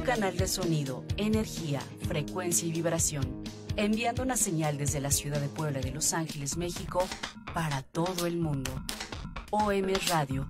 canal de sonido, energía, frecuencia y vibración, enviando una señal desde la ciudad de Puebla de Los Ángeles, México, para todo el mundo. OM Radio.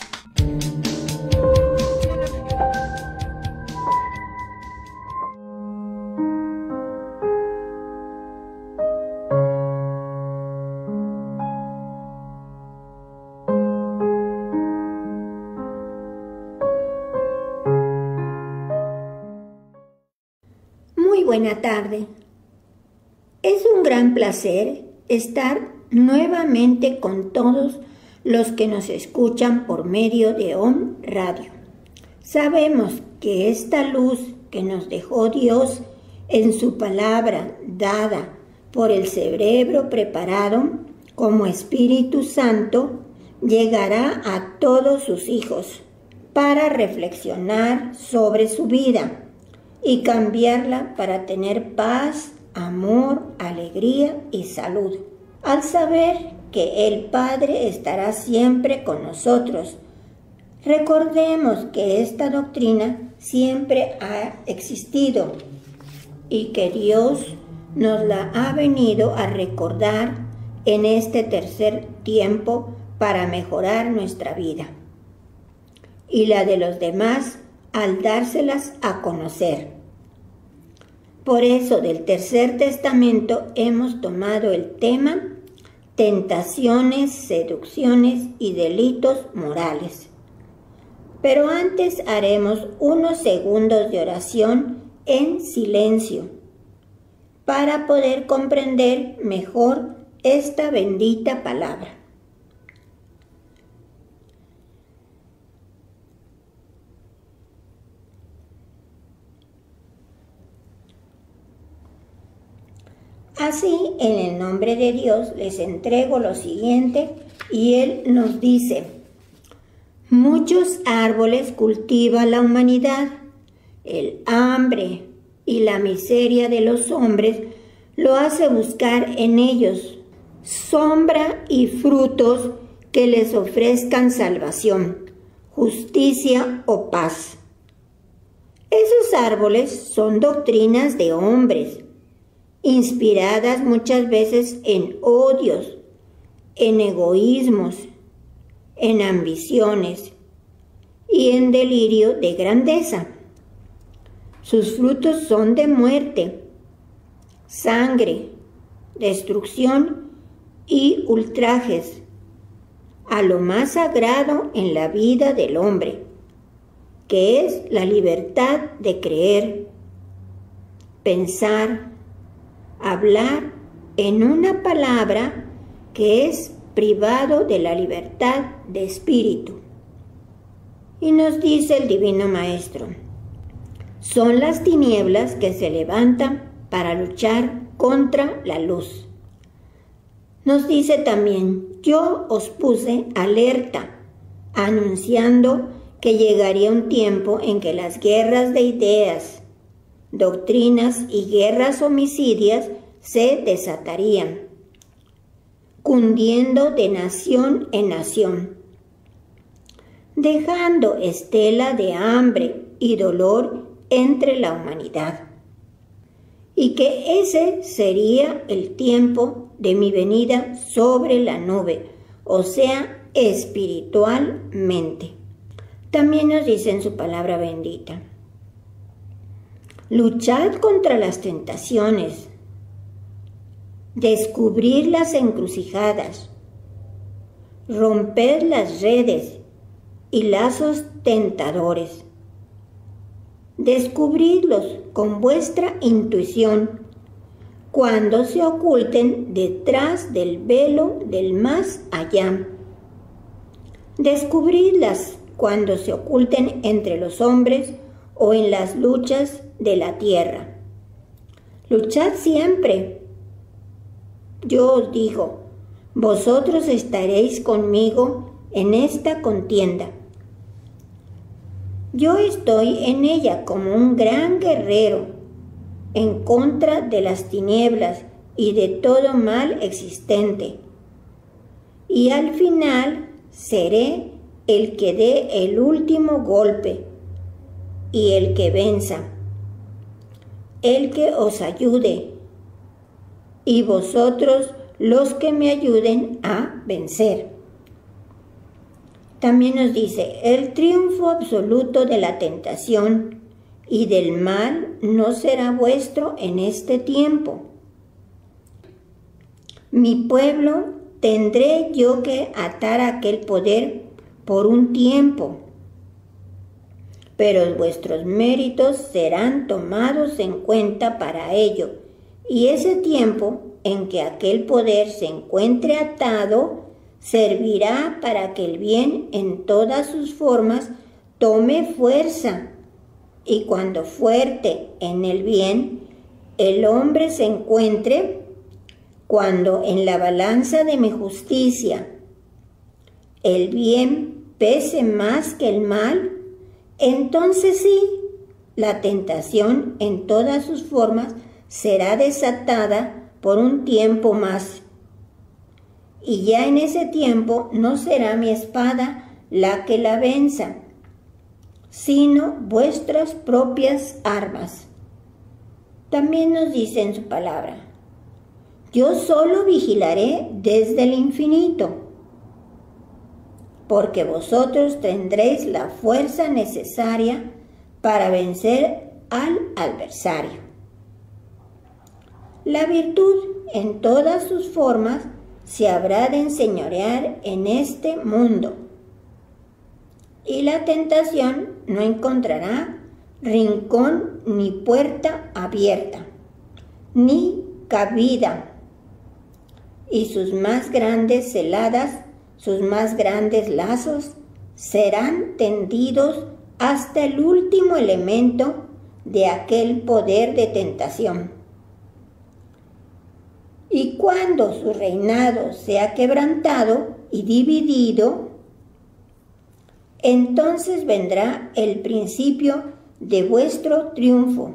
Muy buena tarde. Es un gran placer estar nuevamente con todos los que nos escuchan por medio de OM Radio. Sabemos que esta luz que nos dejó Dios en su palabra dada por el cerebro preparado como Espíritu Santo llegará a todos sus hijos para reflexionar sobre su vida y cambiarla para tener paz, amor, alegría y salud. Al saber que el Padre estará siempre con nosotros, recordemos que esta doctrina siempre ha existido y que Dios nos la ha venido a recordar en este tercer tiempo para mejorar nuestra vida y la de los demás al dárselas a conocer. Por eso del Tercer Testamento hemos tomado el tema tentaciones, seducciones y delitos morales. Pero antes haremos unos segundos de oración en silencio para poder comprender mejor esta bendita palabra. Así, en el nombre de Dios, les entrego lo siguiente y Él nos dice: muchos árboles cultiva la humanidad, el hambre y la miseria de los hombres lo hace buscar en ellos sombra y frutos que les ofrezcan salvación, justicia o paz. Esos árboles son doctrinas de hombres, inspiradas muchas veces en odios, en egoísmos, en ambiciones y en delirio de grandeza. Sus frutos son de muerte, sangre, destrucción y ultrajes a lo más sagrado en la vida del hombre, que es la libertad de creer, pensar, hablar en una palabra que es privado de la libertad de espíritu. Y nos dice el Divino Maestro: son las tinieblas que se levantan para luchar contra la luz. Nos dice también: yo os puse alerta, anunciando que llegaría un tiempo en que las guerras de ideas, doctrinas y guerras homicidias se desatarían, cundiendo de nación en nación, dejando estela de hambre y dolor entre la humanidad, y que ese sería el tiempo de mi venida sobre la nube, o sea, espiritualmente. También nos dice en su palabra bendita: luchad contra las tentaciones, descubrid las encrucijadas, romped las redes y lazos tentadores, descubridlos con vuestra intuición cuando se oculten detrás del velo del más allá, descubridlas cuando se oculten entre los hombres o en las luchas de la tierra. Luchad siempre. Yo os digo, vosotros estaréis conmigo en esta contienda. Yo estoy en ella como un gran guerrero, en contra de las tinieblas y de todo mal existente. Y al final seré el que dé el último golpe, y el que venza, el que os ayude, y vosotros los que me ayuden a vencer. También nos dice, el triunfo absoluto de la tentación y del mal no será vuestro en este tiempo. Mi pueblo, tendré yo que atar aquel poder por un tiempo, pero vuestros méritos serán tomados en cuenta para ello, y ese tiempo en que aquel poder se encuentre atado servirá para que el bien en todas sus formas tome fuerza, y cuando fuerte en el bien el hombre se encuentre, cuando en la balanza de mi justicia el bien pese más que el mal, entonces sí, la tentación en todas sus formas será desatada por un tiempo más. Y ya en ese tiempo no será mi espada la que la venza, sino vuestras propias armas. También nos dice en su palabra, yo solo vigilaré desde el infinito, porque vosotros tendréis la fuerza necesaria para vencer al adversario. La virtud en todas sus formas se habrá de enseñorear en este mundo, y la tentación no encontrará rincón ni puerta abierta, ni cabida, y sus más grandes celadas, sus más grandes lazos serán tendidos hasta el último elemento de aquel poder de tentación. Y cuando su reinado sea quebrantado y dividido, entonces vendrá el principio de vuestro triunfo,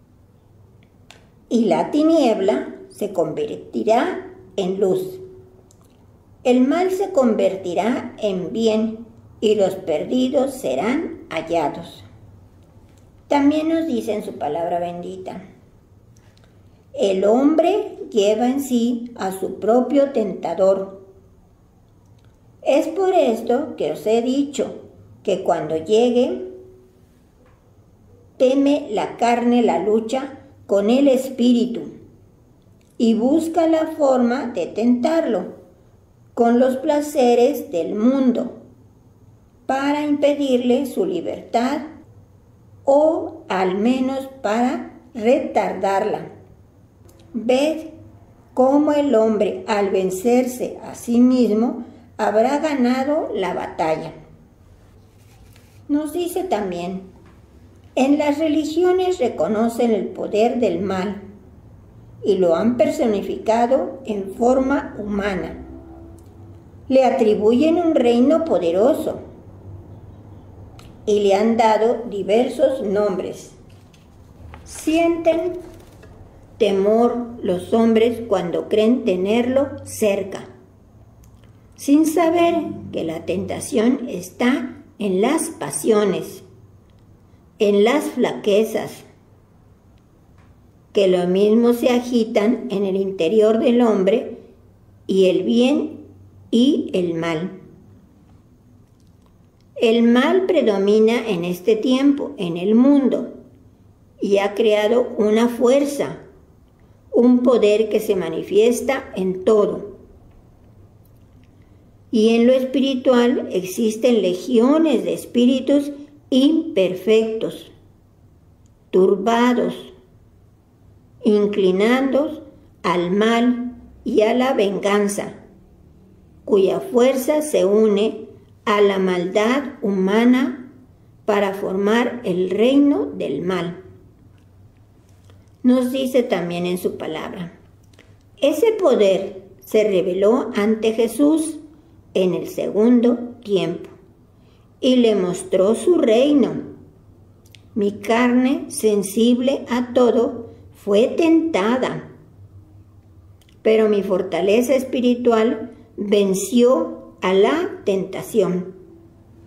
y la tiniebla se convertirá en luz. El mal se convertirá en bien, y los perdidos serán hallados. También nos dice en su palabra bendita, el hombre lleva en sí a su propio tentador. Es por esto que os he dicho que cuando llegue, teme la carne la lucha con el espíritu y busca la forma de tentarlo con los placeres del mundo para impedirle su libertad o al menos para retardarla. Ved cómo el hombre al vencerse a sí mismo habrá ganado la batalla. Nos dice también, en las religiones reconocen el poder del mal y lo han personificado en forma humana. Le atribuyen un reino poderoso y le han dado diversos nombres. Sienten temor los hombres cuando creen tenerlo cerca, sin saber que la tentación está en las pasiones, en las flaquezas, que lo mismo se agitan en el interior del hombre, y el bien y el mal. El mal predomina en este tiempo, en el mundo, y ha creado una fuerza, un poder que se manifiesta en todo. Y en lo espiritual existen legiones de espíritus imperfectos, turbados, inclinados al mal y a la venganza, cuya fuerza se une a la maldad humana para formar el reino del mal. Nos dice también en su palabra, ese poder se reveló ante Jesús en el segundo tiempo y le mostró su reino. Mi carne, sensible a todo, fue tentada, pero mi fortaleza espiritual venció a la tentación.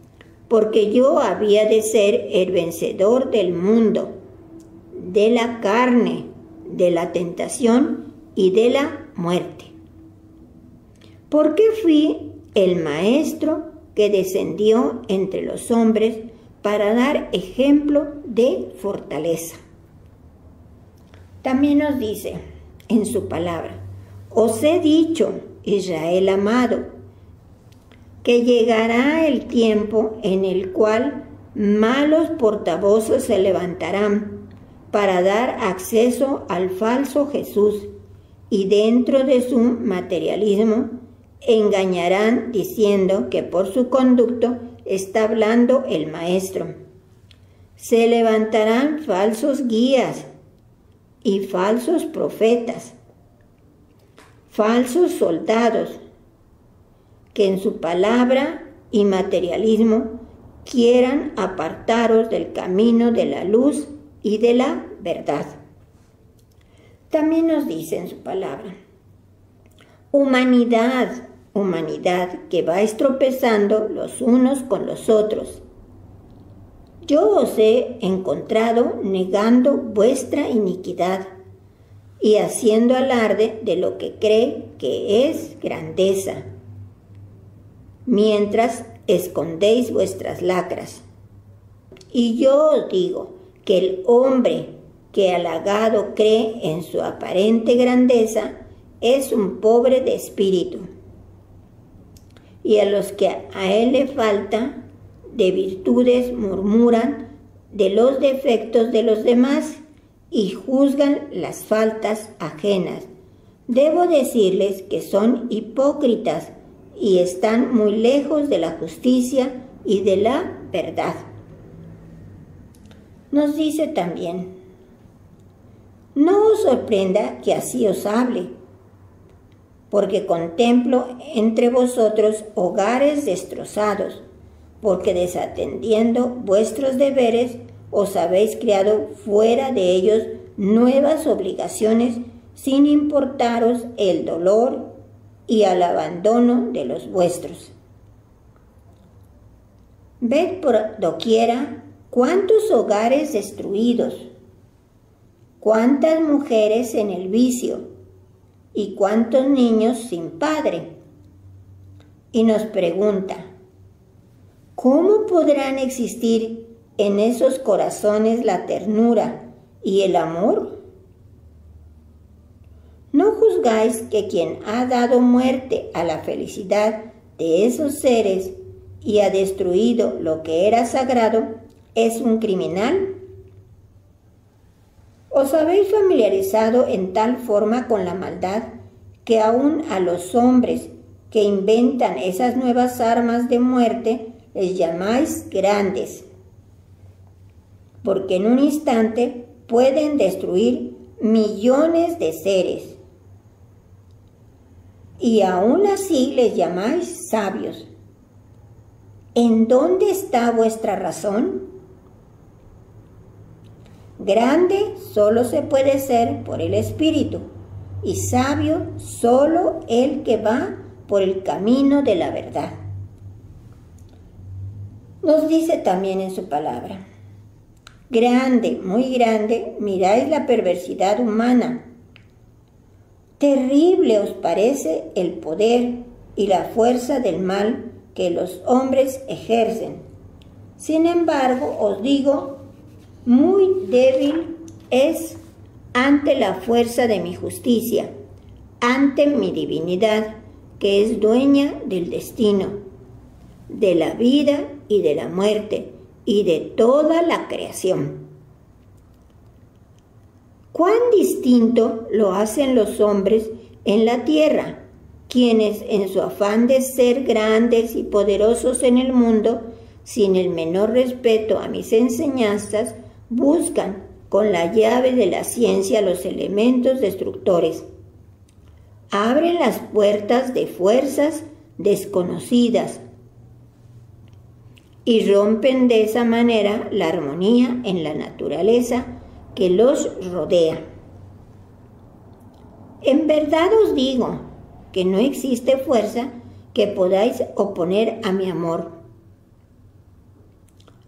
porque yo había de ser el vencedor del mundo, de la carne, de la tentación y de la muerte. Porque fui el maestro que descendió entre los hombres para dar ejemplo de fortaleza. También nos dice en su palabra: os he dicho, Israel amado, que llegará el tiempo en el cual malos portavoces se levantarán para dar acceso al falso Jesús, y dentro de su materialismo engañarán diciendo que por su conducto está hablando el Maestro. Se levantarán falsos guías y falsos profetas, falsos soldados, que en su palabra y materialismo quieran apartaros del camino de la luz y de la verdad. También nos dice en su palabra: humanidad, humanidad que vais tropezando los unos con los otros. Yo os he encontrado negando vuestra iniquidad y haciendo alarde de lo que cree que es grandeza, mientras escondéis vuestras lacras. Y yo os digo que el hombre que halagado cree en su aparente grandeza es un pobre de espíritu. Y a los que a él le falta de virtudes murmuran de los defectos de los demás y juzgan las faltas ajenas. Debo decirles que son hipócritas y están muy lejos de la justicia y de la verdad. Nos dice también: no os sorprenda que así os hable, porque contemplo entre vosotros hogares destrozados, porque desatendiendo vuestros deberes os habéis creado fuera de ellos nuevas obligaciones sin importaros el dolor y al abandono de los vuestros. Ved por doquiera cuántos hogares destruidos, cuántas mujeres en el vicio y cuántos niños sin padre. Y nos pregunta: ¿cómo podrán existir en esos corazones la ternura y el amor? ¿No juzgáis que quien ha dado muerte a la felicidad de esos seres y ha destruido lo que era sagrado es un criminal? ¿Os habéis familiarizado en tal forma con la maldad que aún a los hombres que inventan esas nuevas armas de muerte les llamáis grandes? Porque en un instante pueden destruir millones de seres. Y aún así les llamáis sabios. ¿En dónde está vuestra razón? Grande solo se puede ser por el Espíritu, y sabio solo el que va por el camino de la verdad. Nos dice también en su palabra: grande, muy grande, miráis la perversidad humana. Terrible os parece el poder y la fuerza del mal que los hombres ejercen. Sin embargo, os digo, muy débil es ante la fuerza de mi justicia, ante mi divinidad, que es dueña del destino, de la vida y de la muerte, y de toda la creación. ¿Cuán distinto lo hacen los hombres en la tierra, quienes en su afán de ser grandes y poderosos en el mundo, sin el menor respeto a mis enseñanzas, buscan con la llave de la ciencia los elementos destructores? Abren las puertas de fuerzas desconocidas y rompen de esa manera la armonía en la naturaleza que los rodea. En verdad os digo que no existe fuerza que podáis oponer a mi amor.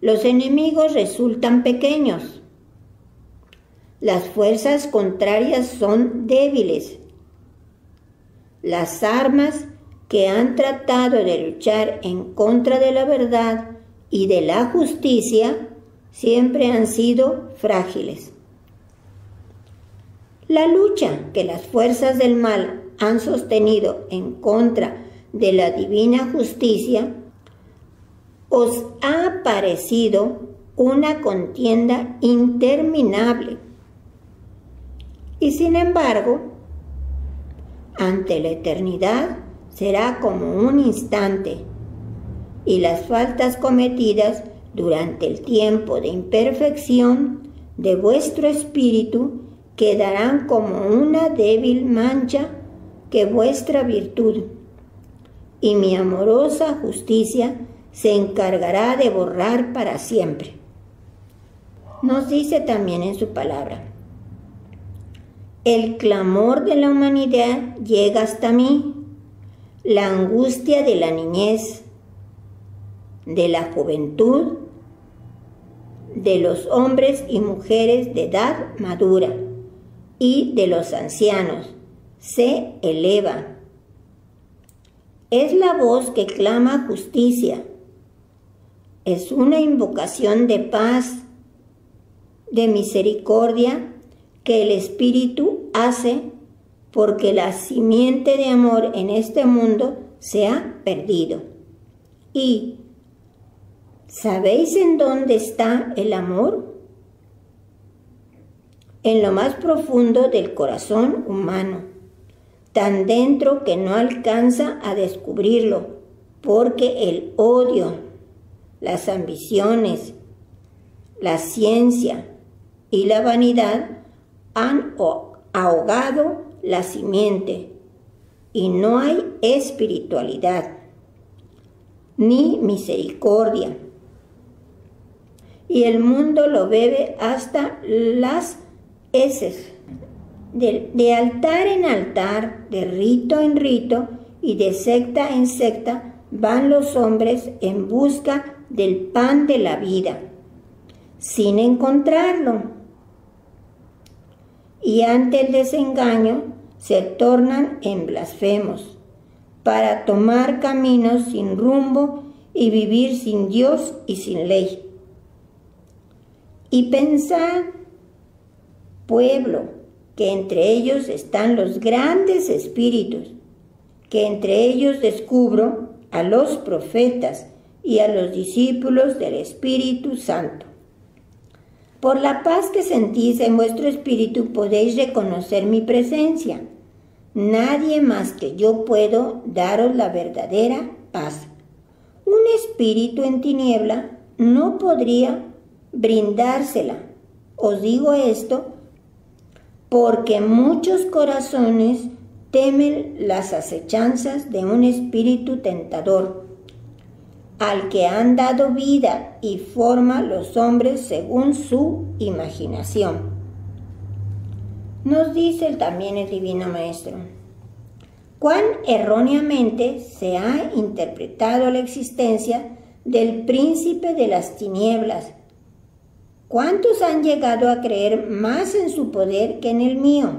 los enemigos resultan pequeños. Las fuerzas contrarias son débiles. Las armas que han tratado de luchar en contra de la verdad y de la justicia siempre han sido frágiles. La lucha que las fuerzas del mal han sostenido en contra de la divina justicia os ha parecido una contienda interminable. Y sin embargo, ante la eternidad será como un instante, y las faltas cometidas durante el tiempo de imperfección de vuestro espíritu quedarán como una débil mancha que vuestra virtud, y mi amorosa justicia se encargará de borrar para siempre. Nos dice también en su palabra: el clamor de la humanidad llega hasta mí, la angustia de la niñez, de la juventud, de los hombres y mujeres de edad madura y de los ancianos, se eleva. Es la voz que clama justicia. Es una invocación de paz, de misericordia que el Espíritu hace porque la simiente de amor en este mundo se ha perdido. Y ¿sabéis en dónde está el amor? En lo más profundo del corazón humano, tan dentro que no alcanza a descubrirlo, porque el odio, las ambiciones, la ciencia y la vanidad han ahogado la simiente, y no hay espiritualidad ni misericordia, y el mundo lo bebe hasta las heces. De altar en altar, de rito en rito y de secta en secta van los hombres en busca del pan de la vida, sin encontrarlo. Y ante el desengaño se tornan en blasfemos, para tomar caminos sin rumbo y vivir sin Dios y sin ley. Y pensad, pueblo, que entre ellos están los grandes espíritus, que entre ellos descubro a los profetas y a los discípulos del Espíritu Santo. Por la paz que sentís en vuestro espíritu podéis reconocer mi presencia. Nadie más que yo puedo daros la verdadera paz. Un espíritu en tiniebla no podría brindársela. Os digo esto porque muchos corazones temen las acechanzas de un espíritu tentador, al que han dado vida y forma los hombres según su imaginación. Nos dice también el Divino Maestro: cuán erróneamente se ha interpretado la existencia del príncipe de las tinieblas. ¿Cuántos han llegado a creer más en su poder que en el mío?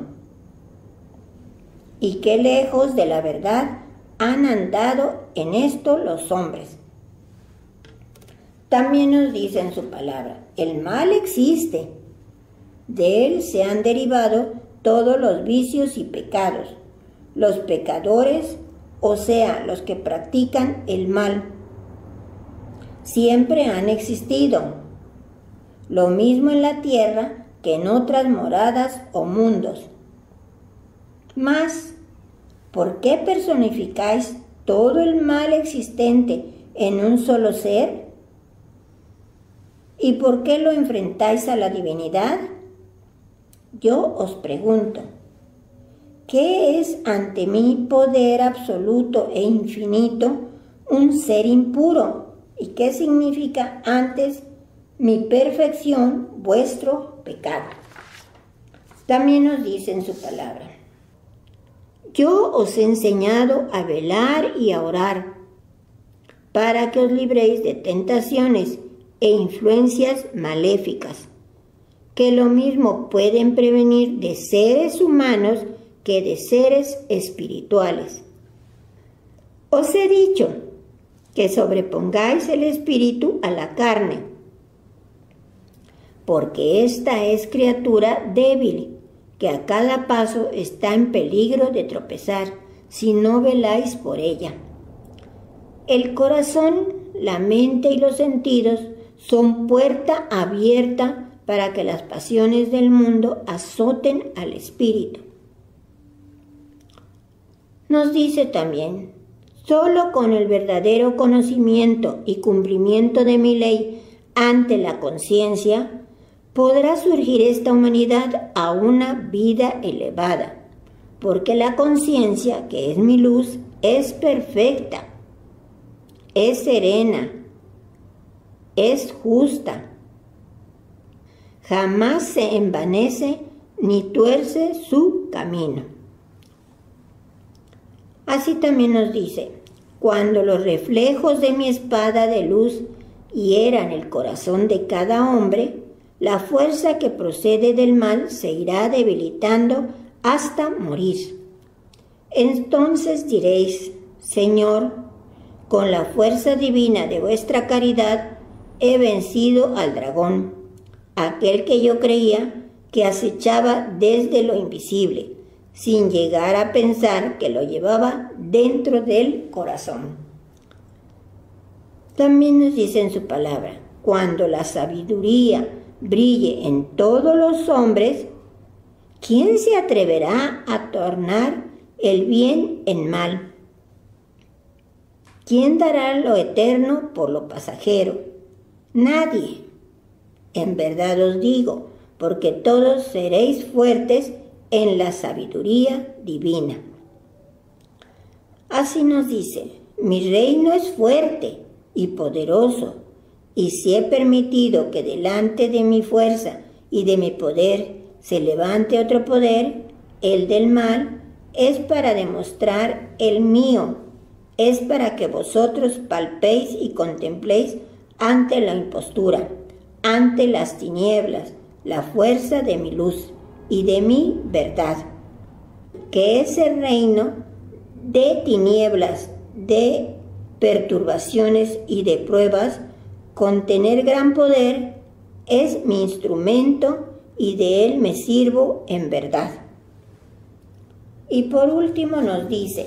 Y qué lejos de la verdad han andado en esto los hombres. También nos dice en su palabra: el mal existe. De él se han derivado todos los vicios y pecados. Los pecadores, o sea, los que practican el mal, siempre han existido. Lo mismo en la tierra que en otras moradas o mundos. Mas, ¿por qué personificáis todo el mal existente en un solo ser? ¿Y por qué lo enfrentáis a la divinidad? Yo os pregunto, ¿qué es ante mi poder absoluto e infinito un ser impuro? ¿Y qué significa antes mi perfección vuestro pecado? También nos dice en su palabra: yo os he enseñado a velar y a orar, para que os libréis de tentaciones e influencias maléficas, que lo mismo pueden prevenir de seres humanos que de seres espirituales. Os he dicho que sobrepongáis el espíritu a la carne, porque ésta es criatura débil, que a cada paso está en peligro de tropezar, si no veláis por ella. El corazón, la mente y los sentidos son puerta abierta para que las pasiones del mundo azoten al espíritu. Nos dice también: solo con el verdadero conocimiento y cumplimiento de mi ley ante la conciencia podrá surgir esta humanidad a una vida elevada, porque la conciencia, que es mi luz, es perfecta, es serena, es justa, jamás se envanece ni tuerce su camino. Así también nos dice: cuando los reflejos de mi espada de luz hieran el corazón de cada hombre, la fuerza que procede del mal se irá debilitando hasta morir. Entonces diréis: Señor, con la fuerza divina de vuestra caridad he vencido al dragón, aquel que yo creía que acechaba desde lo invisible, sin llegar a pensar que lo llevaba dentro del corazón. También nos dice en su palabra: cuando la sabiduría brille en todos los hombres, ¿quién se atreverá a tornar el bien en mal? ¿Quién dará lo eterno por lo pasajero? Nadie. En verdad os digo, porque todos seréis fuertes en la sabiduría divina. Así nos dice: mi reino es fuerte y poderoso, y si he permitido que delante de mi fuerza y de mi poder se levante otro poder, el del mal, es para demostrar el mío, es para que vosotros palpéis y contempléis ante la impostura, ante las tinieblas, la fuerza de mi luz y de mi verdad, que ese reino de tinieblas, de perturbaciones y de pruebas, con tener gran poder, es mi instrumento y de él me sirvo en verdad. Y por último nos dice: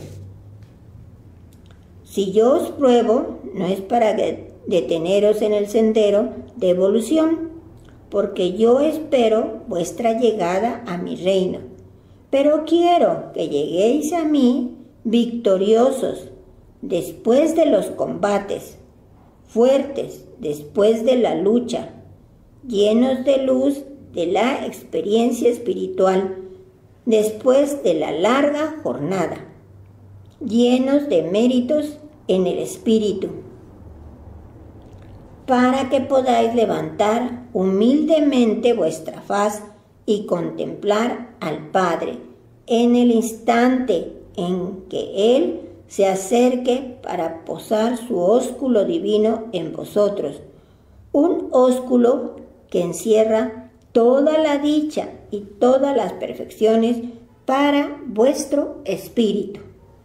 si yo os pruebo, no es para deteneros en el sendero de evolución, porque yo espero vuestra llegada a mi reino, pero quiero que lleguéis a mí victoriosos después de los combates, fuertes después de la lucha, llenos de luz de la experiencia espiritual después de la larga jornada, llenos de méritos en el espíritu, para que podáis levantar humildemente vuestra faz y contemplar al Padre en el instante en que Él se acerque para posar su ósculo divino en vosotros, un ósculo que encierra toda la dicha y todas las perfecciones para vuestro espíritu.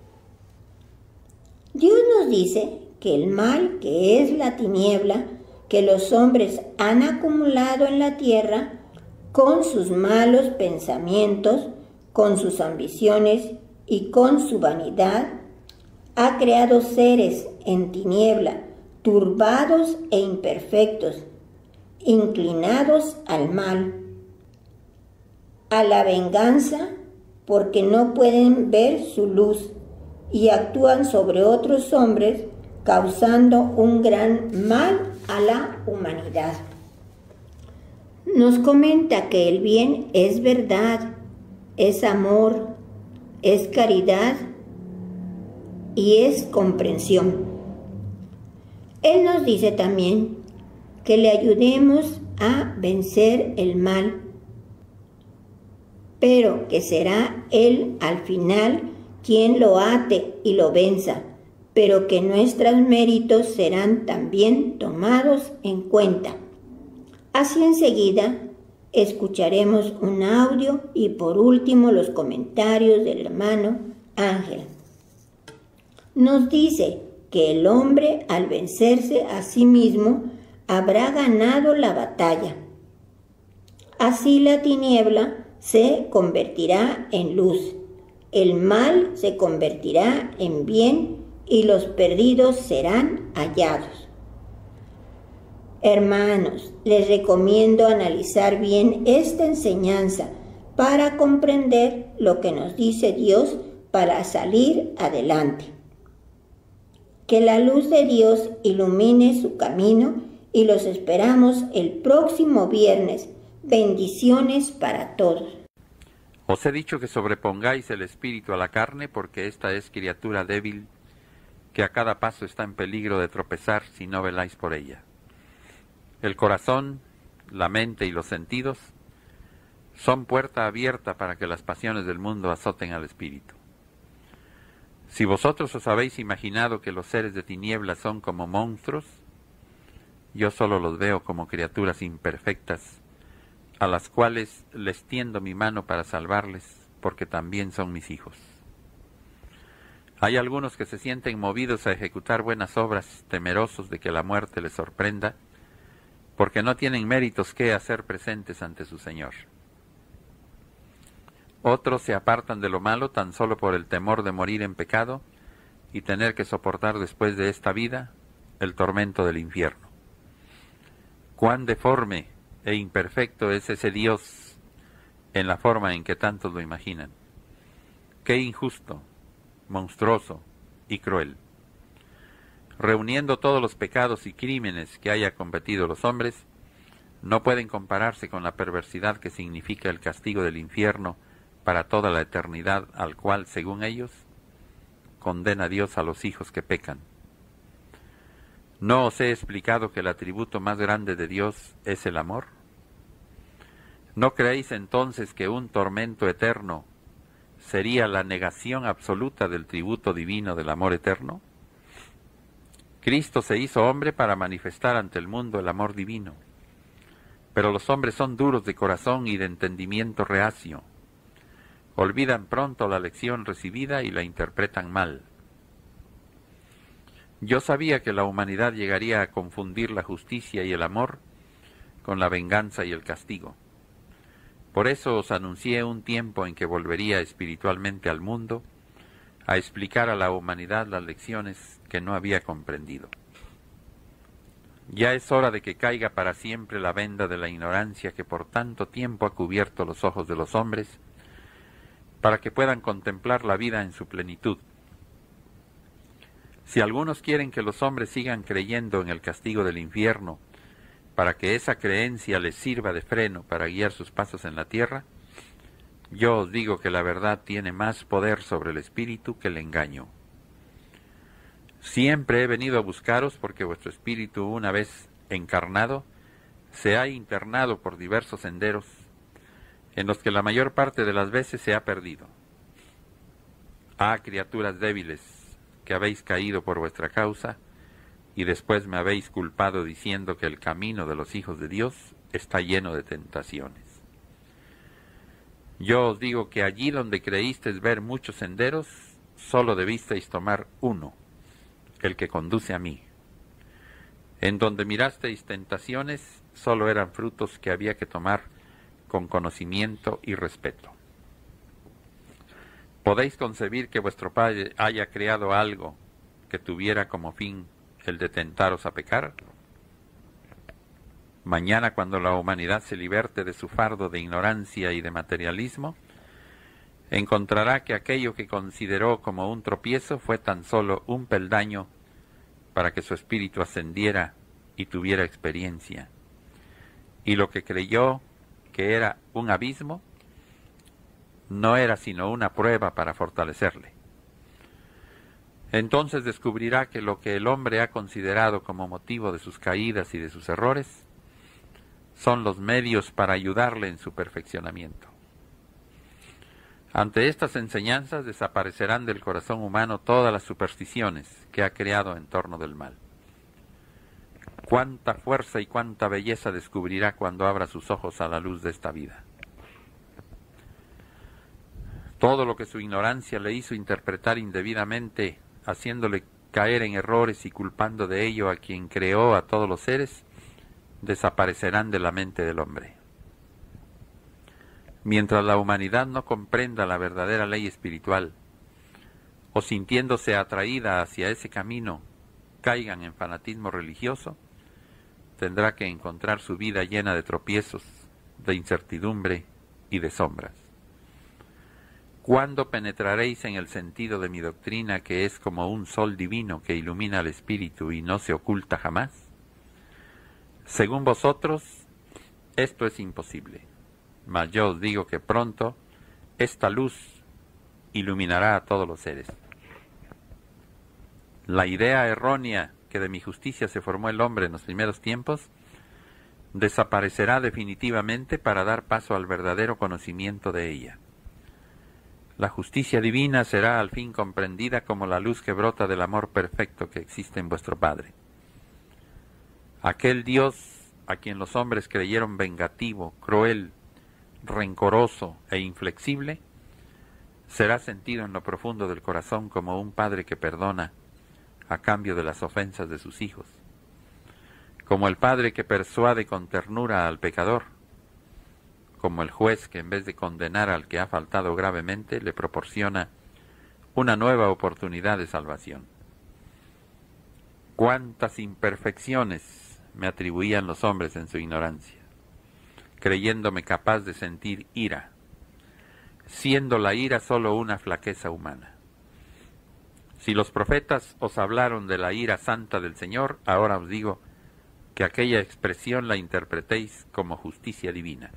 Dios nos dice que el mal, que es la tiniebla que los hombres han acumulado en la tierra, con sus malos pensamientos, con sus ambiciones y con su vanidad, ha creado seres en tiniebla, turbados e imperfectos, inclinados al mal, a la venganza, porque no pueden ver su luz y actúan sobre otros hombres, causando un gran mal a la humanidad. Nos comenta que el bien es verdad, es amor, es caridad y es comprensión. Él nos dice también que le ayudemos a vencer el mal, pero que será Él al final quien lo ate y lo venza, pero que nuestros méritos serán también tomados en cuenta. Así enseguida escucharemos un audio y por último los comentarios del hermano Ángel. Nos dice que el hombre al vencerse a sí mismo habrá ganado la batalla. Así la tiniebla se convertirá en luz, el mal se convertirá en bien y los perdidos serán hallados. Hermanos, les recomiendo analizar bien esta enseñanza para comprender lo que nos dice Dios para salir adelante. Que la luz de Dios ilumine su camino y los esperamos el próximo viernes. Bendiciones para todos. Os he dicho que sobrepongáis el espíritu a la carne, porque esta es criatura débil, que a cada paso está en peligro de tropezar si no veláis por ella. El corazón, la mente y los sentidos son puerta abierta para que las pasiones del mundo azoten al espíritu. Si vosotros os habéis imaginado que los seres de tinieblas son como monstruos, yo solo los veo como criaturas imperfectas, a las cuales les tiendo mi mano para salvarles, porque también son mis hijos. Hay algunos que se sienten movidos a ejecutar buenas obras, temerosos de que la muerte les sorprenda, porque no tienen méritos que hacer presentes ante su Señor. Otros se apartan de lo malo tan solo por el temor de morir en pecado y tener que soportar después de esta vida el tormento del infierno. Cuán deforme e imperfecto es ese Dios en la forma en que tantos lo imaginan. Qué injusto, monstruoso y cruel. Reuniendo todos los pecados y crímenes que haya cometido los hombres, no pueden compararse con la perversidad que significa el castigo del infierno para toda la eternidad, al cual, según ellos, condena Dios a los hijos que pecan. ¿No os he explicado que el atributo más grande de Dios es el amor? ¿No creéis entonces que un tormento eterno sería la negación absoluta del tributo divino del amor eterno? Cristo se hizo hombre para manifestar ante el mundo el amor divino, pero los hombres son duros de corazón y de entendimiento reacio. Olvidan pronto la lección recibida y la interpretan mal. Yo sabía que la humanidad llegaría a confundir la justicia y el amor con la venganza y el castigo. Por eso os anuncié un tiempo en que volvería espiritualmente al mundo a explicar a la humanidad las lecciones que no había comprendido. Ya es hora de que caiga para siempre la venda de la ignorancia que por tanto tiempo ha cubierto los ojos de los hombres, para que puedan contemplar la vida en su plenitud. Si algunos quieren que los hombres sigan creyendo en el castigo del infierno, para que esa creencia les sirva de freno para guiar sus pasos en la tierra, yo os digo que la verdad tiene más poder sobre el espíritu que el engaño. Siempre he venido a buscaros porque vuestro espíritu, una vez encarnado, se ha internado por diversos senderos en los que la mayor parte de las veces se ha perdido. Ah, criaturas débiles, que habéis caído por vuestra causa, y después me habéis culpado diciendo que el camino de los hijos de Dios está lleno de tentaciones. Yo os digo que allí donde creísteis ver muchos senderos, solo debisteis tomar uno, el que conduce a mí. En donde mirasteis tentaciones, solo eran frutos que había que tomar con conocimiento y respeto. ¿Podéis concebir que vuestro Padre haya creado algo que tuviera como fin el de tentaros a pecar? Mañana, cuando la humanidad se liberte de su fardo de ignorancia y de materialismo, encontrará que aquello que consideró como un tropiezo fue tan solo un peldaño para que su espíritu ascendiera y tuviera experiencia. Y lo que creyó que era un abismo, no era sino una prueba para fortalecerle. Entonces descubrirá que lo que el hombre ha considerado como motivo de sus caídas y de sus errores son los medios para ayudarle en su perfeccionamiento. Ante estas enseñanzas desaparecerán del corazón humano todas las supersticiones que ha creado en torno del mal. Cuánta fuerza y cuánta belleza descubrirá cuando abra sus ojos a la luz de esta vida. Todo lo que su ignorancia le hizo interpretar indebidamente, haciéndole caer en errores y culpando de ello a quien creó a todos los seres, desaparecerán de la mente del hombre. Mientras la humanidad no comprenda la verdadera ley espiritual, o sintiéndose atraída hacia ese camino, caigan en fanatismo religioso, tendrá que encontrar su vida llena de tropiezos, de incertidumbre y de sombras. ¿Cuándo penetraréis en el sentido de mi doctrina, que es como un sol divino que ilumina al espíritu y no se oculta jamás? Según vosotros, esto es imposible, mas yo os digo que pronto esta luz iluminará a todos los seres. La idea errónea que de mi justicia se formó el hombre en los primeros tiempos desaparecerá definitivamente para dar paso al verdadero conocimiento de ella. La justicia divina será al fin comprendida como la luz que brota del amor perfecto que existe en vuestro Padre. Aquel Dios a quien los hombres creyeron vengativo, cruel, rencoroso e inflexible, será sentido en lo profundo del corazón como un padre que perdona a cambio de las ofensas de sus hijos, como el padre que persuade con ternura al pecador, como el juez que en vez de condenar al que ha faltado gravemente, le proporciona una nueva oportunidad de salvación. Cuántas imperfecciones me atribuían los hombres en su ignorancia, creyéndome capaz de sentir ira, siendo la ira solo una flaqueza humana. Si los profetas os hablaron de la ira santa del Señor, ahora os digo que aquella expresión la interpretéis como justicia divina.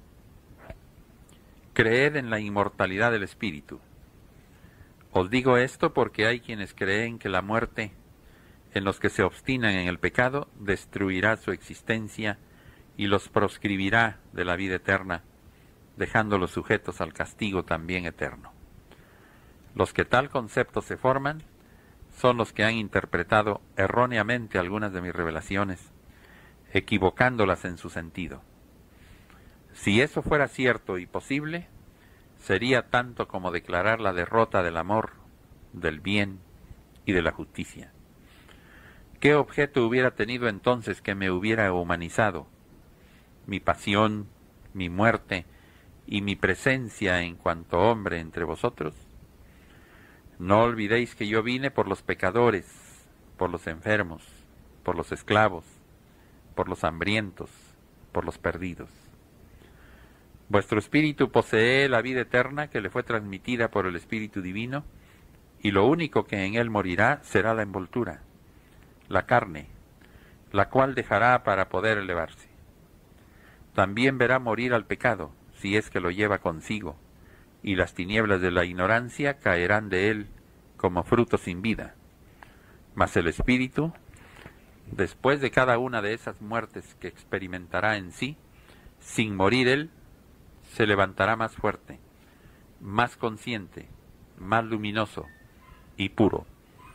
Creed en la inmortalidad del espíritu. Os digo esto porque hay quienes creen que la muerte, en los que se obstinan en el pecado, destruirá su existencia y los proscribirá de la vida eterna, dejándolos sujetos al castigo también eterno. Los que tal concepto se forman son los que han interpretado erróneamente algunas de mis revelaciones, equivocándolas en su sentido. Si eso fuera cierto y posible, sería tanto como declarar la derrota del amor, del bien y de la justicia. ¿Qué objeto hubiera tenido entonces que me hubiera humanizado? Mi pasión, mi muerte y mi presencia en cuanto hombre entre vosotros. No olvidéis que yo vine por los pecadores, por los enfermos, por los esclavos, por los hambrientos, por los perdidos. Vuestro espíritu posee la vida eterna que le fue transmitida por el Espíritu Divino, y lo único que en él morirá será la envoltura, la carne, la cual dejará para poder elevarse. También verá morir al pecado, si es que lo lleva consigo, y las tinieblas de la ignorancia caerán de él como fruto sin vida. Mas el espíritu, después de cada una de esas muertes que experimentará en sí, sin morir él, se levantará más fuerte, más consciente, más luminoso y puro.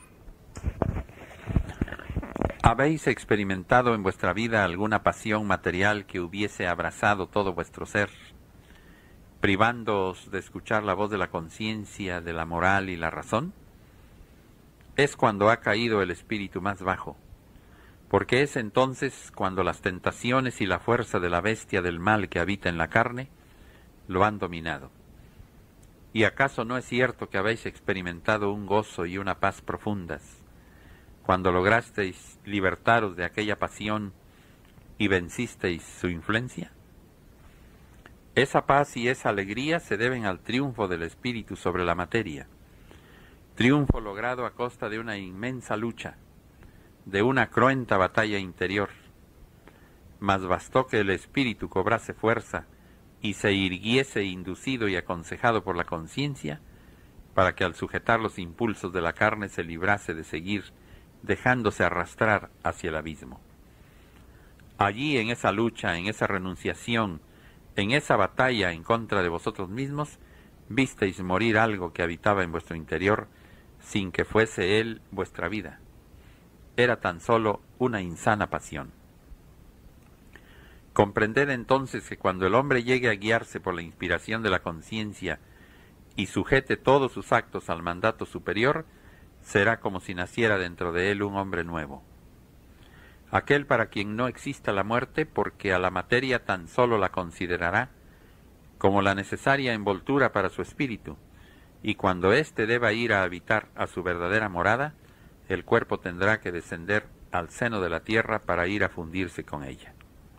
¿Habéis experimentado en vuestra vida alguna pasión material que hubiese abrazado todo vuestro ser, privándoos de escuchar la voz de la conciencia, de la moral y la razón? Es cuando ha caído el espíritu más bajo, porque es entonces cuando las tentaciones y la fuerza de la bestia del mal que habita en la carne lo han dominado. ¿Y acaso no es cierto que habéis experimentado un gozo y una paz profundas cuando lograsteis libertaros de aquella pasión y vencisteis su influencia? Esa paz y esa alegría se deben al triunfo del espíritu sobre la materia, triunfo logrado a costa de una inmensa lucha, de una cruenta batalla interior. Mas bastó que el espíritu cobrase fuerza y se irguiese inducido y aconsejado por la conciencia, para que al sujetar los impulsos de la carne se librase de seguir dejándose arrastrar hacia el abismo. Allí, en esa lucha, en esa renunciación, en esa batalla en contra de vosotros mismos, Visteis morir algo que habitaba en vuestro interior sin que fuese él vuestra vida. Era tan solo una insana pasión. Comprended entonces que cuando el hombre llegue a guiarse por la inspiración de la conciencia y sujete todos sus actos al mandato superior, será como si naciera dentro de él un hombre nuevo. Aquel para quien no exista la muerte, porque a la materia tan solo la considerará como la necesaria envoltura para su espíritu, y cuando éste deba ir a habitar a su verdadera morada, el cuerpo tendrá que descender al seno de la tierra para ir a fundirse con ella.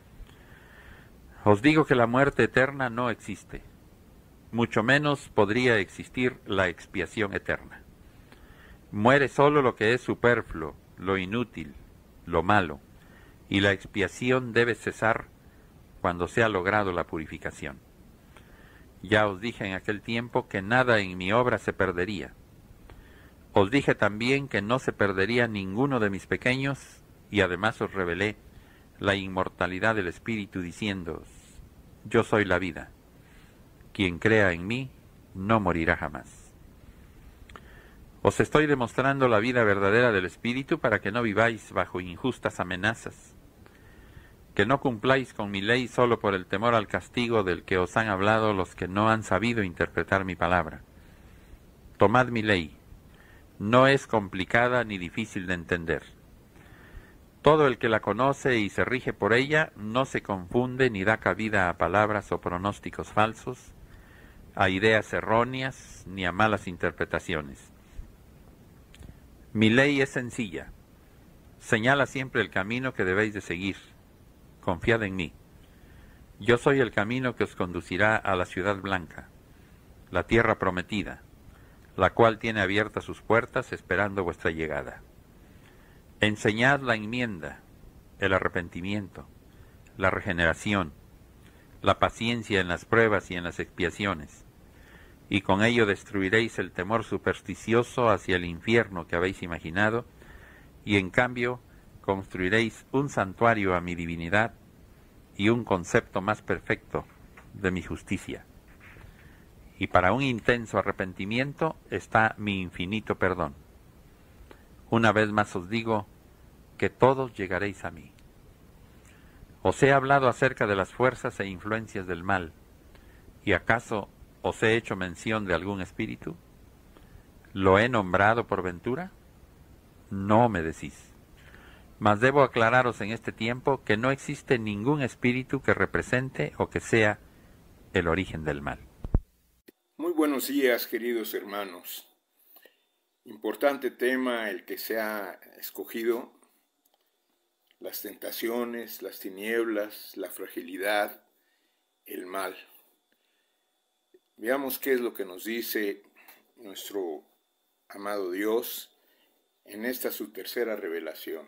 Os digo que la muerte eterna no existe, mucho menos podría existir la expiación eterna. Muere solo lo que es superfluo, lo inútil, lo malo, y la expiación debe cesar cuando se ha logrado la purificación. Ya os dije en aquel tiempo que nada en mi obra se perdería. Os dije también que no se perdería ninguno de mis pequeños, y además os revelé la inmortalidad del Espíritu, diciéndoos: yo soy la vida. Quien crea en mí no morirá jamás. Os estoy demostrando la vida verdadera del Espíritu para que no viváis bajo injustas amenazas, que no cumpláis con mi ley solo por el temor al castigo del que os han hablado los que no han sabido interpretar mi palabra. Tomad mi ley, no es complicada ni difícil de entender. Todo el que la conoce y se rige por ella no se confunde ni da cabida a palabras o pronósticos falsos, a ideas erróneas ni a malas interpretaciones. Mi ley es sencilla, señala siempre el camino que debéis de seguir. Confiad en mí. Yo soy el camino que os conducirá a la ciudad blanca, la tierra prometida, la cual tiene abiertas sus puertas esperando vuestra llegada. Enseñad la enmienda, el arrepentimiento, la regeneración, la paciencia en las pruebas y en las expiaciones, y con ello destruiréis el temor supersticioso hacia el infierno que habéis imaginado, y en cambio construiréis un santuario a mi divinidad y un concepto más perfecto de mi justicia. Y para un intenso arrepentimiento está mi infinito perdón. Una vez más os digo que todos llegaréis a mí. Os he hablado acerca de las fuerzas e influencias del mal, ¿y acaso os he hecho mención de algún espíritu? ¿Lo he nombrado por ventura? No me decís. Mas debo aclararos en este tiempo que no existe ningún espíritu que represente o que sea el origen del mal. Muy buenos días, queridos hermanos. Importante tema el que se ha escogido: las tentaciones, las tinieblas, la fragilidad, el mal. Veamos qué es lo que nos dice nuestro amado Dios en esta su tercera revelación.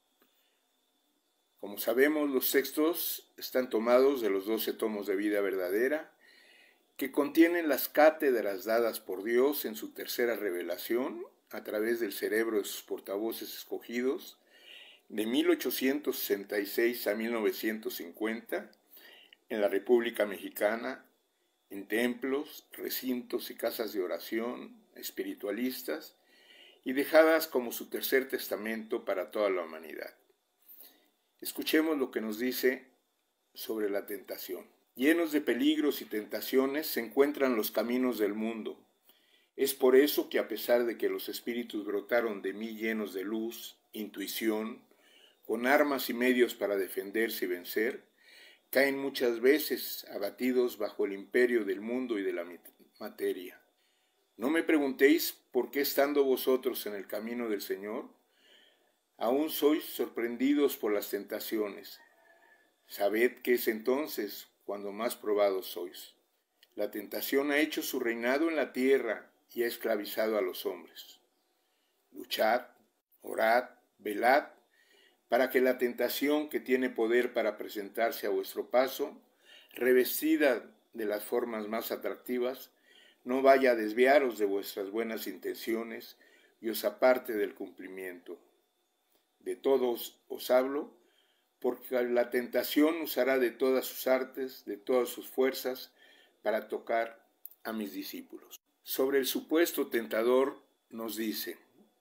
Como sabemos, los textos están tomados de los 12 tomos de vida verdadera, que contienen las cátedras dadas por Dios en su tercera revelación a través del cerebro de sus portavoces escogidos de 1866 a 1950 en la República Mexicana, en templos, recintos y casas de oración espiritualistas, y dejadas como su tercer testamento para toda la humanidad. Escuchemos lo que nos dice sobre la tentación. Llenos de peligros y tentaciones se encuentran los caminos del mundo. Es por eso que, a pesar de que los espíritus brotaron de mí llenos de luz, intuición, con armas y medios para defenderse y vencer, caen muchas veces abatidos bajo el imperio del mundo y de la materia. No me preguntéis por qué, estando vosotros en el camino del Señor, aún sois sorprendidos por las tentaciones. Sabed que es entonces cuando más probados sois. La tentación ha hecho su reinado en la tierra y ha esclavizado a los hombres. Luchad, orad, velad, para que la tentación, que tiene poder para presentarse a vuestro paso, revestida de las formas más atractivas, no vaya a desviaros de vuestras buenas intenciones y os aparte del cumplimiento. De todos os hablo, porque la tentación usará de todas sus artes, de todas sus fuerzas, para tocar a mis discípulos. Sobre el supuesto tentador nos dice: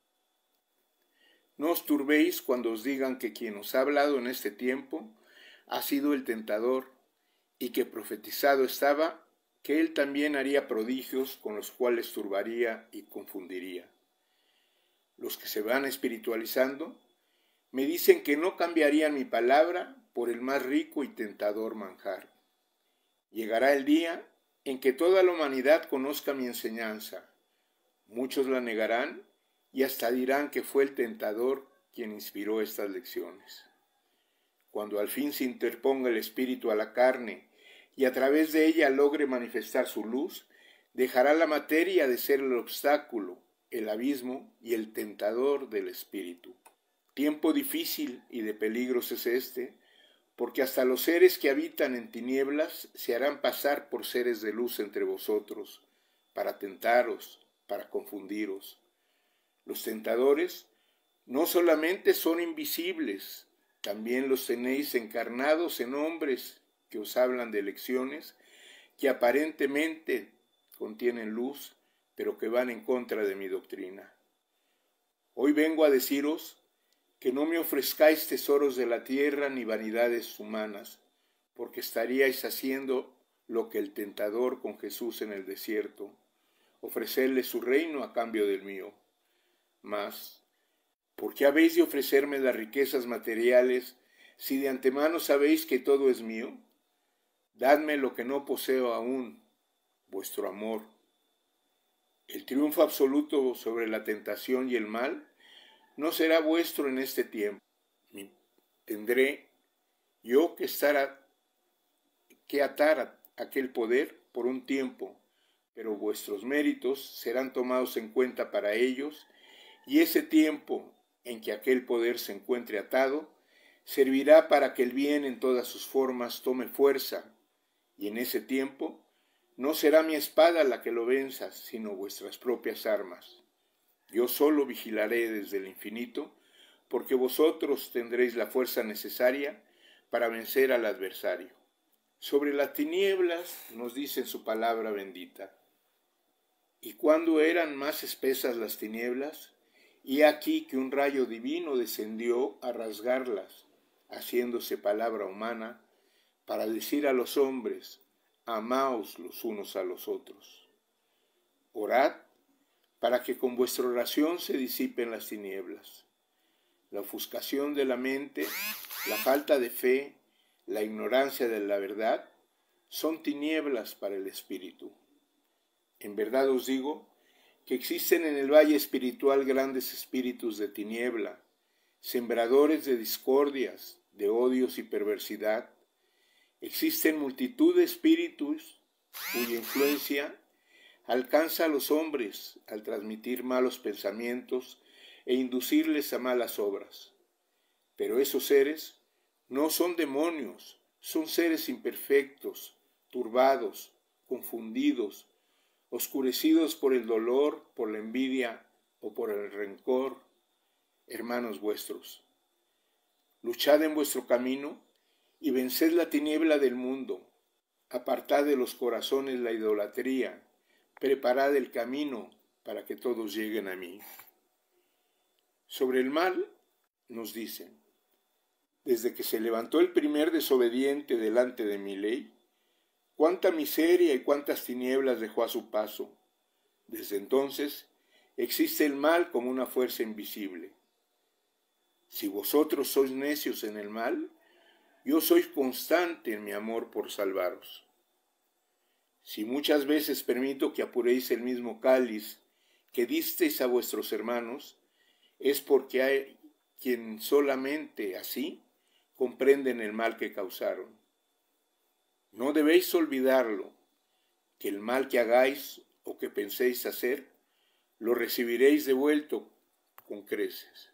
no os turbéis cuando os digan que quien os ha hablado en este tiempo ha sido el tentador, y que profetizado estaba que él también haría prodigios con los cuales turbaría y confundiría. Los que se van espiritualizando me dicen que no cambiarían mi palabra por el más rico y tentador manjar. Llegará el día en que toda la humanidad conozca mi enseñanza. Muchos la negarán y hasta dirán que fue el tentador quien inspiró estas lecciones. Cuando al fin se interponga el espíritu a la carne y a través de ella logre manifestar su luz, dejará la materia de ser el obstáculo, el abismo y el tentador del espíritu. Tiempo difícil y de peligros es este, porque hasta los seres que habitan en tinieblas se harán pasar por seres de luz entre vosotros, para tentaros, para confundiros. Los tentadores no solamente son invisibles, también los tenéis encarnados en hombres que os hablan de lecciones que aparentemente contienen luz, pero que van en contra de mi doctrina. Hoy vengo a deciros que no me ofrezcáis tesoros de la tierra ni vanidades humanas, porque estaríais haciendo lo que el tentador con Jesús en el desierto, ofrecerle su reino a cambio del mío. Mas, ¿por qué habéis de ofrecerme las riquezas materiales si de antemano sabéis que todo es mío? Dadme lo que no poseo aún, vuestro amor. El triunfo absoluto sobre la tentación y el mal no será vuestro en este tiempo. Tendré yo que atar aquel poder por un tiempo, pero vuestros méritos serán tomados en cuenta para ellos, y ese tiempo en que aquel poder se encuentre atado servirá para que el bien en todas sus formas tome fuerza, y en ese tiempo no será mi espada la que lo venza, sino vuestras propias armas. Yo solo vigilaré desde el infinito, porque vosotros tendréis la fuerza necesaria para vencer al adversario. Sobre las tinieblas nos dice en su palabra bendita: y cuando eran más espesas las tinieblas, y aquí que un rayo divino descendió a rasgarlas, haciéndose palabra humana, para decir a los hombres: amaos los unos a los otros. Orad para que con vuestra oración se disipen las tinieblas. La ofuscación de la mente, la falta de fe, la ignorancia de la verdad, son tinieblas para el espíritu. En verdad os digo que existen en el valle espiritual grandes espíritus de tiniebla, sembradores de discordias, de odios y perversidad. Existen multitud de espíritus cuya influencia alcanza a los hombres al transmitir malos pensamientos e inducirles a malas obras. Pero esos seres no son demonios, son seres imperfectos, turbados, confundidos, oscurecidos por el dolor, por la envidia o por el rencor. Hermanos vuestros, luchad en vuestro camino y venced la tiniebla del mundo, apartad de los corazones la idolatría, preparad el camino para que todos lleguen a mí. Sobre el mal nos dicen: desde que se levantó el primer desobediente delante de mi ley, cuánta miseria y cuántas tinieblas dejó a su paso. Desde entonces existe el mal como una fuerza invisible. Si vosotros sois necios en el mal, yo soy constante en mi amor por salvaros. Si muchas veces permito que apuréis el mismo cáliz que disteis a vuestros hermanos, es porque hay quien solamente así comprenden el mal que causaron. No debéis olvidarlo, que el mal que hagáis o que penséis hacer, lo recibiréis devuelto con creces.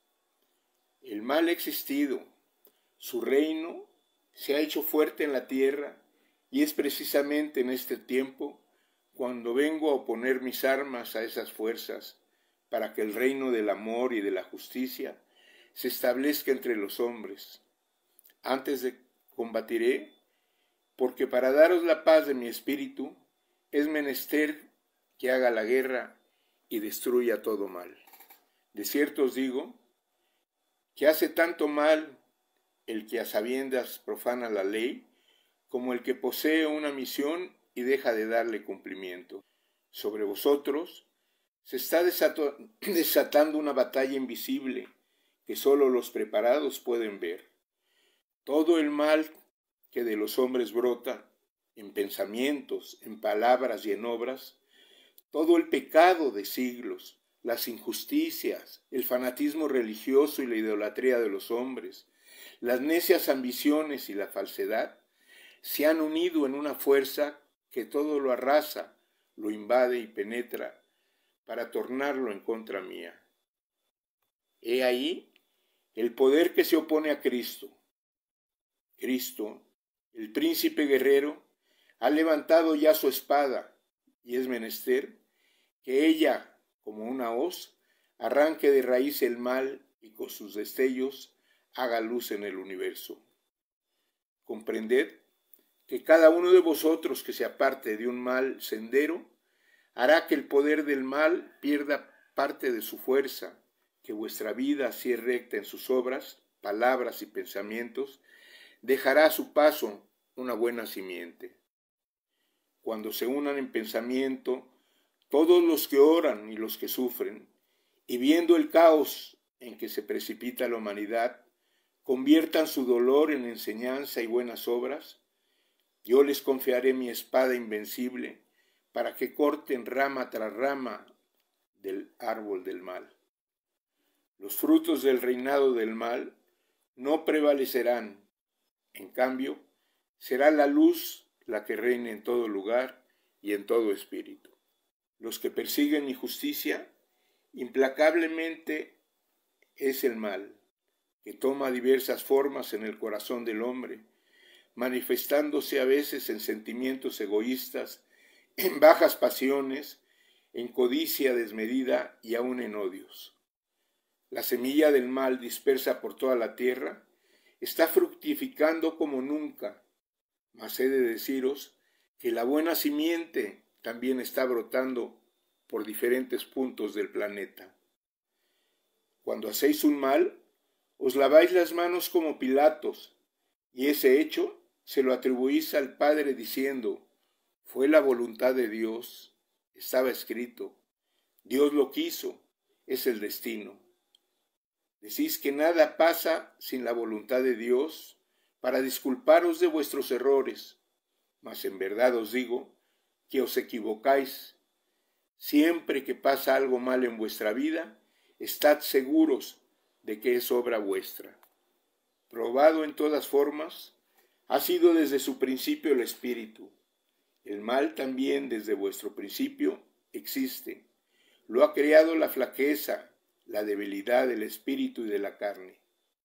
El mal ha existido, su reino se ha hecho fuerte en la tierra, y es precisamente en este tiempo cuando vengo a oponer mis armas a esas fuerzas, para que el reino del amor y de la justicia se establezca entre los hombres. Antes de combatiré, porque para daros la paz de mi espíritu, es menester que haga la guerra y destruya todo mal. De cierto os digo que hace tanto mal el que a sabiendas profana la ley, como el que posee una misión y deja de darle cumplimiento. Sobre vosotros se está desatando una batalla invisible que solo los preparados pueden ver. Todo el mal que de los hombres brota, en pensamientos, en palabras y en obras, todo el pecado de siglos, las injusticias, el fanatismo religioso y la idolatría de los hombres, las necias ambiciones y la falsedad, se han unido en una fuerza que todo lo arrasa, lo invade y penetra para tornarlo en contra mía. He ahí el poder que se opone a Cristo. Cristo, el príncipe guerrero, ha levantado ya su espada y es menester que ella, como una hoz, arranque de raíz el mal y con sus destellos haga luz en el universo. Comprended que cada uno de vosotros que se aparte de un mal sendero hará que el poder del mal pierda parte de su fuerza, que vuestra vida, si es recta en sus obras, palabras y pensamientos, dejará a su paso una buena simiente. Cuando se unan en pensamiento todos los que oran y los que sufren, y viendo el caos en que se precipita la humanidad, conviertan su dolor en enseñanza y buenas obras, yo les confiaré mi espada invencible para que corten rama tras rama del árbol del mal. Los frutos del reinado del mal no prevalecerán, en cambio, será la luz la que reine en todo lugar y en todo espíritu. Los que persiguen injusticia, implacablemente es el mal, que toma diversas formas en el corazón del hombre, manifestándose a veces en sentimientos egoístas, en bajas pasiones, en codicia desmedida y aún en odios. La semilla del mal dispersa por toda la tierra está fructificando como nunca, mas he de deciros que la buena simiente también está brotando por diferentes puntos del planeta. Cuando hacéis un mal, os laváis las manos como Pilatos, y ese hecho se lo atribuís al Padre diciendo, fue la voluntad de Dios, estaba escrito, Dios lo quiso, es el destino. Decís que nada pasa sin la voluntad de Dios para disculparos de vuestros errores, mas en verdad os digo que os equivocáis. Siempre que pasa algo mal en vuestra vida, estad seguros de que es obra vuestra. Probado en todas formas, ha sido desde su principio el Espíritu. El mal también desde vuestro principio existe. Lo ha creado la flaqueza, la debilidad del espíritu y de la carne.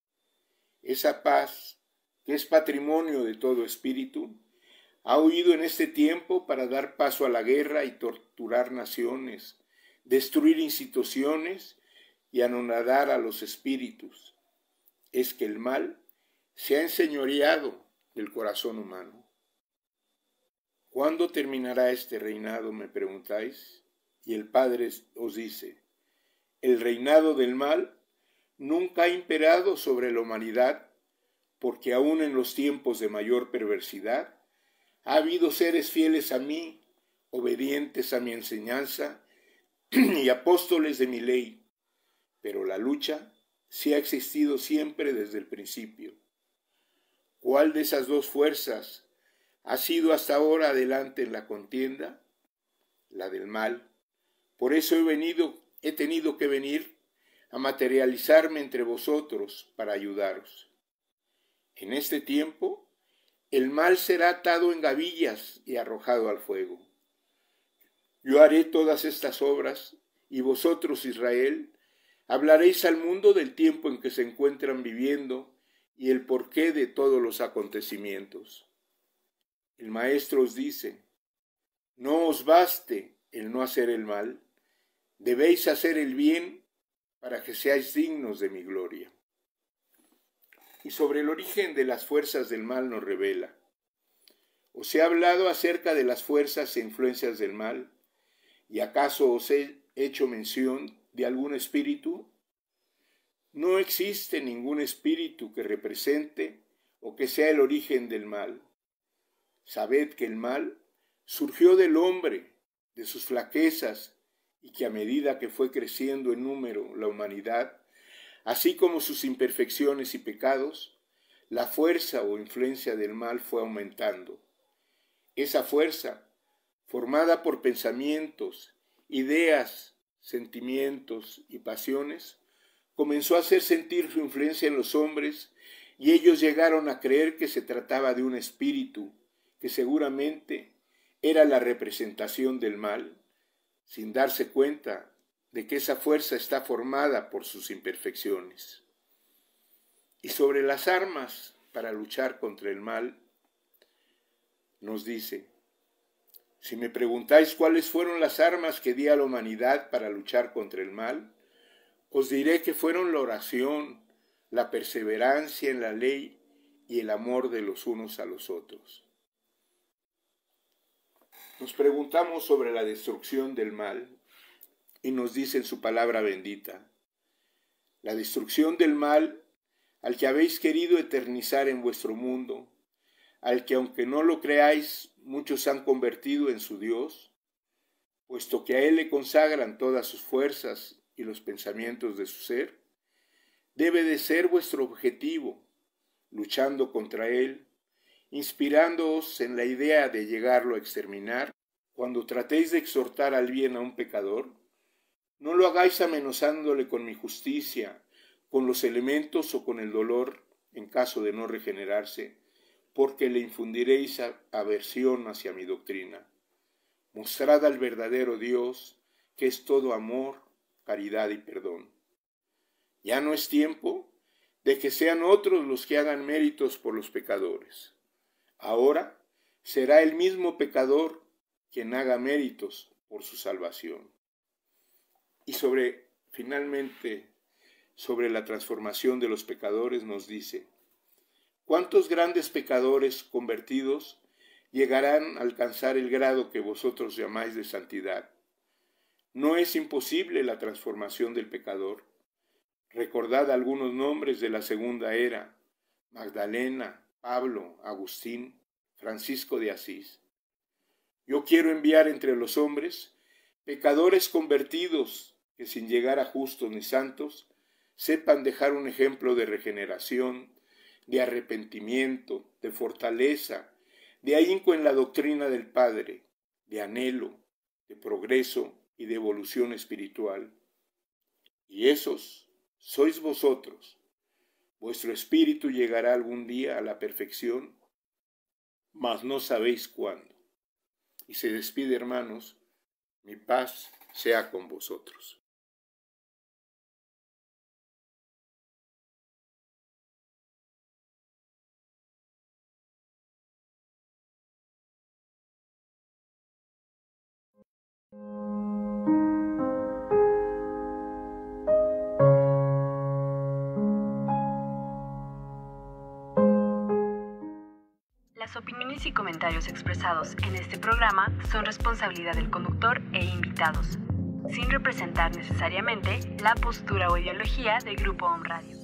Esa paz, que es patrimonio de todo espíritu, ha huido en este tiempo para dar paso a la guerra y torturar naciones, destruir instituciones y anonadar a los espíritus. Es que el mal se ha enseñoreado del corazón humano. ¿Cuándo terminará este reinado?, me preguntáis, y el Padre os dice, el reinado del mal nunca ha imperado sobre la humanidad, porque aún en los tiempos de mayor perversidad, ha habido seres fieles a mí, obedientes a mi enseñanza y apóstoles de mi ley, pero la lucha sí ha existido siempre desde el principio. ¿Cuál de esas dos fuerzas ha sido hasta ahora adelante en la contienda? La del mal. Por eso he tenido que venir a materializarme entre vosotros para ayudaros. En este tiempo, el mal será atado en gavillas y arrojado al fuego. Yo haré todas estas obras, y vosotros, Israel, hablaréis al mundo del tiempo en que se encuentran viviendo y el porqué de todos los acontecimientos. El Maestro os dice, no os baste el no hacer el mal, debéis hacer el bien para que seáis dignos de mi gloria. Y sobre el origen de las fuerzas del mal nos revela, Os he hablado acerca de las fuerzas e influencias del mal, ¿y acaso os he hecho mención de algún espíritu? No existe ningún espíritu que represente o que sea el origen del mal. Sabed que el mal surgió del hombre, de sus flaquezas, y que a medida que fue creciendo en número la humanidad, así como sus imperfecciones y pecados, la fuerza o influencia del mal fue aumentando. Esa fuerza, formada por pensamientos, ideas, sentimientos y pasiones, comenzó a hacer sentir su influencia en los hombres y ellos llegaron a creer que se trataba de un espíritu que seguramente era la representación del mal, sin darse cuenta de que esa fuerza está formada por sus imperfecciones. Y sobre las armas para luchar contra el mal, nos dice: si me preguntáis cuáles fueron las armas que di a la humanidad para luchar contra el mal, os diré que fueron la oración, la perseverancia en la ley y el amor de los unos a los otros. Nos preguntamos sobre la destrucción del mal y nos dice en su palabra bendita: la destrucción del mal al que habéis querido eternizar en vuestro mundo, al que aunque no lo creáis, muchos han convertido en su Dios, puesto que a Él le consagran todas sus fuerzas y los pensamientos de su ser, debe de ser vuestro objetivo, luchando contra Él, inspirándoos en la idea de llegarlo a exterminar. Cuando tratéis de exhortar al bien a un pecador, no lo hagáis amenazándole con mi justicia, con los elementos o con el dolor en caso de no regenerarse, porque le infundiréis aversión hacia mi doctrina. Mostrad al verdadero Dios, que es todo amor, caridad y perdón. Ya no es tiempo de que sean otros los que hagan méritos por los pecadores. Ahora será el mismo pecador quien haga méritos por su salvación. Y finalmente, sobre la transformación de los pecadores nos dice: ¿cuántos grandes pecadores convertidos llegarán a alcanzar el grado que vosotros llamáis de santidad? No es imposible la transformación del pecador. Recordad algunos nombres de la segunda era: Magdalena, Pablo, Agustín, Francisco de Asís. Yo quiero enviar entre los hombres pecadores convertidos que, sin llegar a justos ni santos, sepan dejar un ejemplo de regeneración, de arrepentimiento, de fortaleza, de ahínco en la doctrina del Padre, de anhelo, de progreso y de evolución espiritual. Y esos sois vosotros. Vuestro espíritu llegará algún día a la perfección, mas no sabéis cuándo. Y se despide, hermanos: mi paz sea con vosotros. Las opiniones y comentarios expresados en este programa son responsabilidad del conductor e invitados, sin representar necesariamente la postura o ideología de Grupo Om Radio.